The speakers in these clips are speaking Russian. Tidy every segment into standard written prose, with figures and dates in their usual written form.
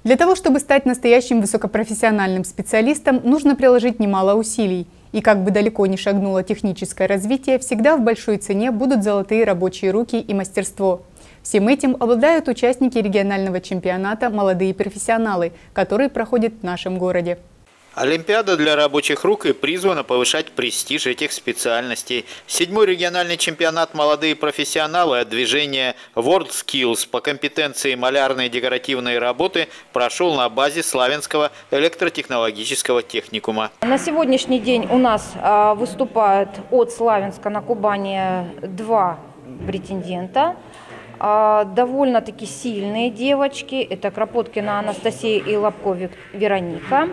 Для того, чтобы стать настоящим высокопрофессиональным специалистом, нужно приложить немало усилий. И как бы далеко ни шагнуло техническое развитие, всегда в большой цене будут золотые рабочие руки и мастерство. Всем этим обладают участники регионального чемпионата «Молодые профессионалы», который проходит в нашем городе. Олимпиада для рабочих рук и призвана повышать престиж этих специальностей. 7-й региональный чемпионат «Молодые профессионалы» от движения WorldSkills по компетенции малярные и декоративные работы прошел на базе Славянского электротехнологического техникума. На сегодняшний день у нас выступают от Славянска на Кубани 2 претендента. Довольно-таки сильные девочки. Это Кропоткина Анастасия и Лобко Вероника.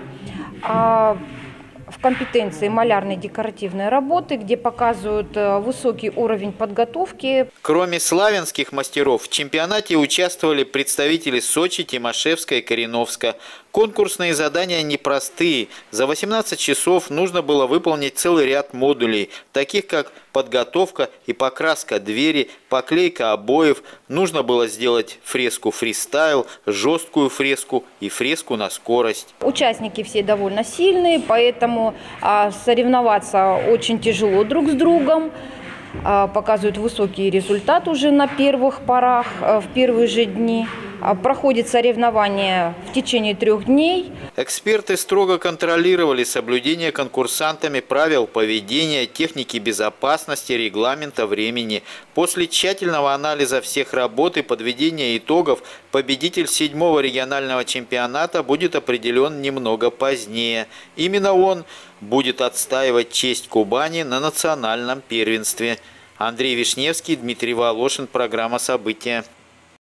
В компетенции малярной декоративной работы, где показывают высокий уровень подготовки. Кроме славянских мастеров, в чемпионате участвовали представители Сочи, Тимошевска и Кореновска. Конкурсные задания непростые. За 18 часов нужно было выполнить целый ряд модулей, таких как подготовка и покраска двери, поклейка обоев. Нужно было сделать фреску фристайл, жесткую фреску и фреску на скорость. Участники все довольно сильные, поэтому соревноваться очень тяжело друг с другом. Показывают высокий результат уже на первых порах, в первые же дни. Проходит соревнование в течение 3 дней. Эксперты строго контролировали соблюдение конкурсантами правил поведения, техники безопасности, регламента времени. После тщательного анализа всех работ и подведения итогов победитель 7-го регионального чемпионата будет определен немного позднее. Именно он будет отстаивать честь Кубани на национальном первенстве. Андрей Вишневский, Дмитрий Волошин, программа «События».